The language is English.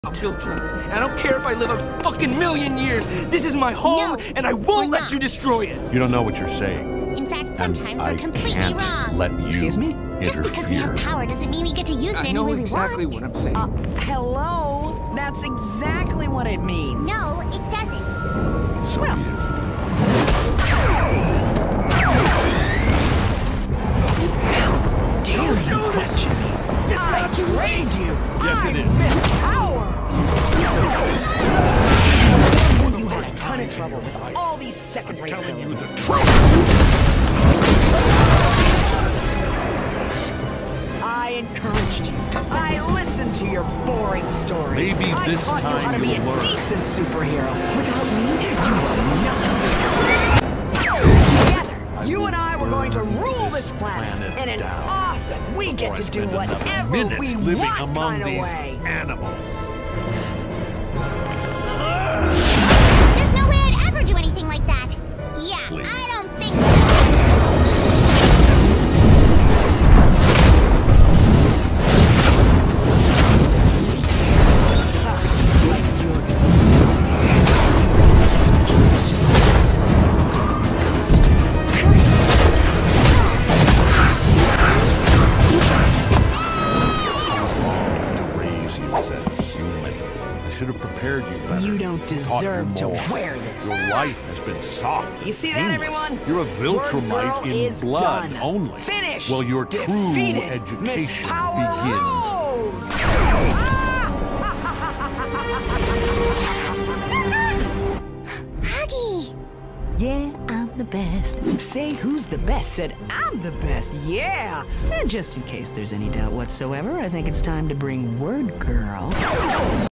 children. I don't care if I live a fucking million years. This is my home, and I won't let you destroy it. You don't know what you're saying. In fact, sometimes we're completely can't wrong. Let you Excuse me? Just because we have power doesn't mean we get to use it any way we want. I know exactly what I'm saying. Hello? That's exactly what it means. No, it doesn't. So Well, since dare you question me? I trained you! Yes, it is. Miss Power! You had a ton of trouble with all these second-rate villains. I encouraged you. I listened to your boring stories. Maybe this I taught you how to time be you'll a learn. decent superhero. Without me, you are nothing. Together, you and I were going to rule this planet in an awesome, we get to do whatever we living want among kind of these way. animals. There's no way I'd ever do anything like that. Yeah, Please. I don't think so. Should have prepared you better. You don't deserve to wear this. Your life has been soft. You see that, everyone? You're a Viltrumite WordGirl in is blood done. only. Finished. Well, your true Defeated. education Miss Power begins. rules. Huggy! Yeah, I'm the best. Say who's the best said I'm the best. Yeah. And just in case there's any doubt whatsoever, I think it's time to bring WordGirl